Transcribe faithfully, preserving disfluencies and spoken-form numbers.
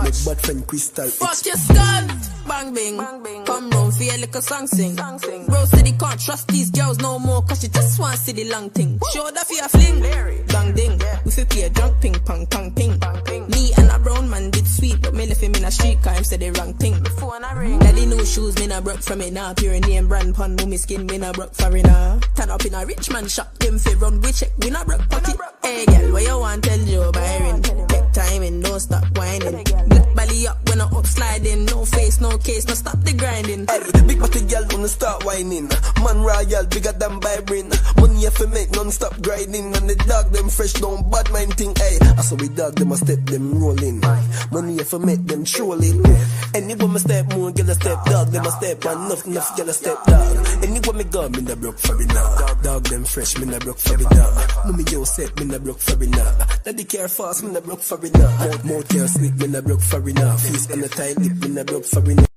Watch. My bad friend Crystal. Fuck your skull. Bang bing. Bang, bing. Come round for your little song sing. song sing. Bro said he can't trust these girls no more, cause she just want to see the long thing. Show that for your fling. Bang ding. Yeah. We fit play a drunk ping pong pong ping. Bang, ping. Me and a brown man did sweet, but me left him in a street car, him said the wrong thing. Phone a ring. Daddy new shoes, me not broke from it now. Pure name brand pun, mummy skin, me not broke for it now. Turn up in a rich man shop, them fi run we check, we not broke pocket. Hey girl, what you want tell Joe Byron? Take time and don't stop whining. Black belly up when I up sliding. No face, no case, no stop the grinding. Hey, big body girl wanna start whining. Man royal, bigger than Byron. Money if you make non-stop grinding. And the dog them fresh, don't bad mind thing. Hey, I saw we dog them a step them rolling. Money if you make them trolling. Any woman step more, girl a step dog. Them a step and enough, enough girl a step dog. Any woman go, me na broke for it now. Dog them fresh, me na broke for it now. Mommy yo set, me na broke for it now. Daddy care fast, me na broke for it now. More, more care sneak, me na broke for it now. Face on the tight lip, me na broke for it now.